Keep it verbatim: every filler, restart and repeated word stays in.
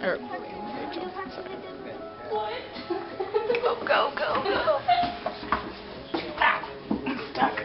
Or Rachel. Sorry. What? Go, go, go, go. Ah, I'm stuck.